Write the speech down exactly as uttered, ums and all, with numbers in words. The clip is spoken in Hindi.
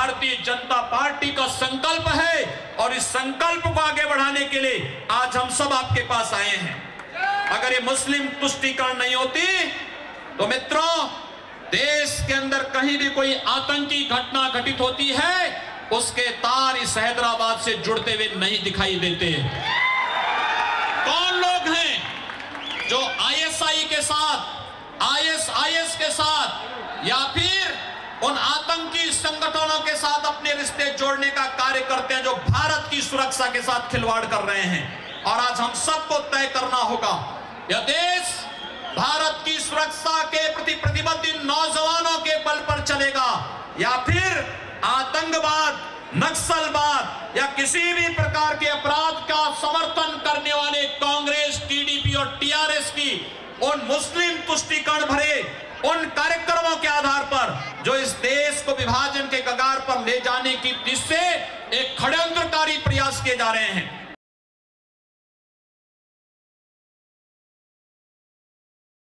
भारतीय जनता पार्टी का संकल्प है और इस संकल्प को आगे बढ़ाने के लिए आज हम सब आपके पास आए हैं। अगर ये मुस्लिम तुष्टीकरण नहीं होती तो मित्रों, देश के अंदर कहीं भी कोई आतंकी घटना घटित होती है, उसके तार इस हैदराबाद से जुड़ते हुए नहीं दिखाई देते। कौन लोग हैं जो आईएसआई के साथ, आईएसआईएस के साथ या फिर उन आतंकी संगठनों के साथ अपने रिश्ते जोड़ने का कार्य करते हैं, जो भारत की सुरक्षा के साथ खिलवाड़ कर रहे हैं। और आज हम सबको तय करना होगा, यह देश भारत की सुरक्षा के प्रति प्रतिबद्ध इन नौजवानों के बल पर चलेगा या फिर आतंकवाद, नक्सलवाद या किसी भी प्रकार के अपराध का समर्थन करने वाले कांग्रेस, टीडीपी और टीआरएस की उन मुस्लिम तुष्टीकरण भरे उन कार्यक्रमों के आधार पर जो इस देश को विभाजन के कगार पर ले जाने की दिशा से एक षड्यंत्रकारी प्रयास किए जा रहे हैं।